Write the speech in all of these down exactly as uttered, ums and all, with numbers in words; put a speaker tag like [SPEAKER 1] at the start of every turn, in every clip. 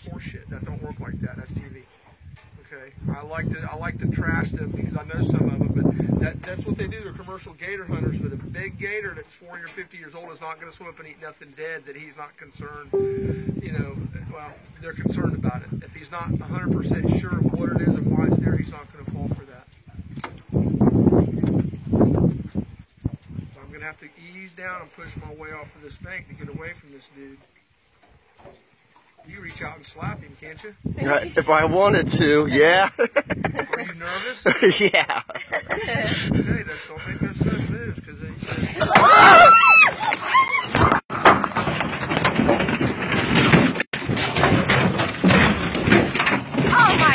[SPEAKER 1] That's horse shit. That don't work like that. That's T V. Okay. I like to I like to trash them because I know some of them, but that that's what they do. They're commercial gator hunters. But a big gator that's forty or fifty years old is not going to swim up and eat nothing dead that he's not concerned. You know, well, they're concerned about it. If he's not one hundred percent sure of what it is and why it's there, he's not going to fall for that. So I'm going to have to ease down and push my way off of this bank to get away from this dude. You reach out and slap him, can't you?
[SPEAKER 2] If I wanted to, yeah.
[SPEAKER 1] Are you nervous?
[SPEAKER 2] Yeah.
[SPEAKER 1] Okay, that's, don't make those sudden moves, because they...
[SPEAKER 3] Oh my...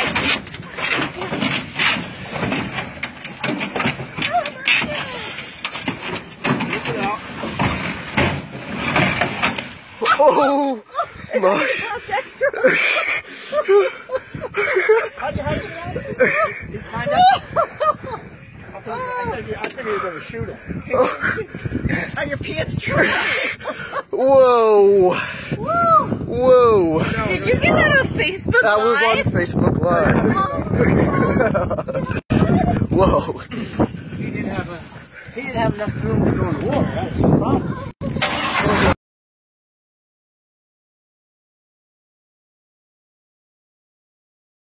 [SPEAKER 2] Oh my...
[SPEAKER 4] How'd you hide it? You find out? I figured you were going to shoot him. Are your pants dry?
[SPEAKER 2] Whoa!
[SPEAKER 3] Whoa!
[SPEAKER 2] Whoa!
[SPEAKER 3] Did you get that on Facebook
[SPEAKER 2] That
[SPEAKER 3] Live?
[SPEAKER 2] was on Facebook Live. Whoa!
[SPEAKER 4] He didn't have a. He didn't have enough room to go in the water. That was the problem.